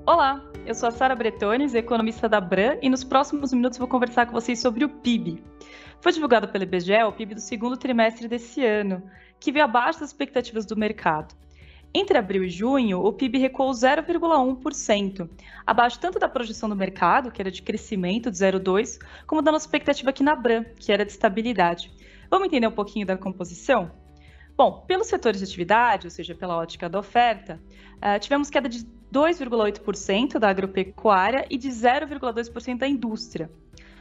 Olá, eu sou a Sara Bretones, economista da Bran, e nos próximos minutos vou conversar com vocês sobre o PIB. Foi divulgado pelo IBGE o PIB do segundo trimestre desse ano, que veio abaixo das expectativas do mercado. Entre abril e junho, o PIB recuou 0,1%, abaixo tanto da projeção do mercado, que era de crescimento de 0,2%, como da nossa expectativa aqui na Bran, que era de estabilidade. Vamos entender um pouquinho da composição? Bom, pelos setores de atividade, ou seja, pela ótica da oferta, tivemos queda de 2,8% da agropecuária e de 0,2% da indústria.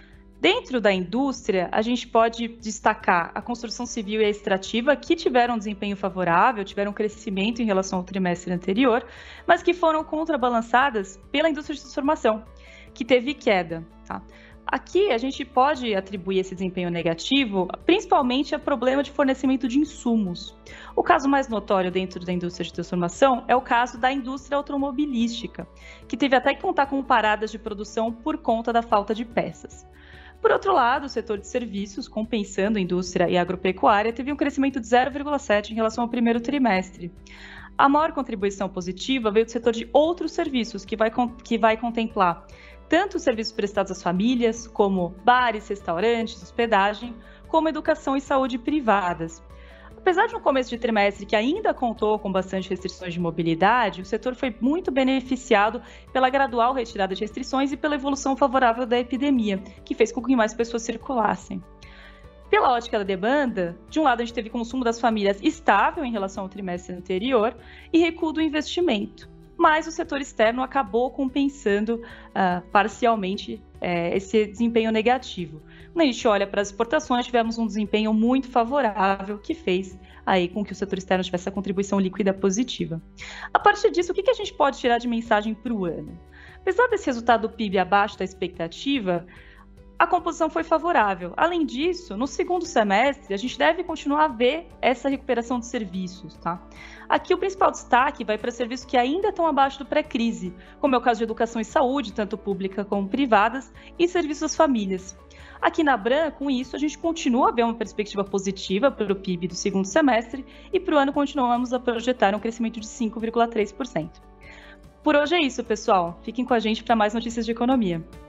Dentro da indústria, a gente pode destacar a construção civil e a extrativa, que tiveram um desempenho favorável, tiveram um crescimento em relação ao trimestre anterior, mas que foram contrabalançadas pela indústria de transformação, que teve queda. Tá? Aqui, a gente pode atribuir esse desempenho negativo principalmente a problema de fornecimento de insumos. O caso mais notório dentro da indústria de transformação é o caso da indústria automobilística, que teve até que contar com paradas de produção por conta da falta de peças. Por outro lado, o setor de serviços, compensando a indústria e a agropecuária, teve um crescimento de 0,7% em relação ao primeiro trimestre. A maior contribuição positiva veio do setor de outros serviços, que vai contemplar tanto os serviços prestados às famílias, como bares, restaurantes, hospedagem, como educação e saúde privadas. Apesar de no começo de trimestre que ainda contou com bastante restrições de mobilidade, o setor foi muito beneficiado pela gradual retirada de restrições e pela evolução favorável da epidemia, que fez com que mais pessoas circulassem. Pela ótica da demanda, de um lado a gente teve consumo das famílias estável em relação ao trimestre anterior e recuo do investimento. Mas o setor externo acabou compensando parcialmente esse desempenho negativo. Quando a gente olha para as exportações, tivemos um desempenho muito favorável que fez aí com que o setor externo tivesse a contribuição líquida positiva. A partir disso, o que a gente pode tirar de mensagem para o ano? Apesar desse resultado do PIB abaixo da expectativa, a composição foi favorável. Além disso, no segundo semestre, a gente deve continuar a ver essa recuperação de serviços. Tá? Aqui o principal destaque vai para serviços que ainda estão abaixo do pré-crise, como é o caso de educação e saúde, tanto pública como privadas, e serviços às famílias. Aqui na Bran, com isso, a gente continua a ver uma perspectiva positiva para o PIB do segundo semestre e para o ano continuamos a projetar um crescimento de 5,3%. Por hoje é isso, pessoal. Fiquem com a gente para mais notícias de economia.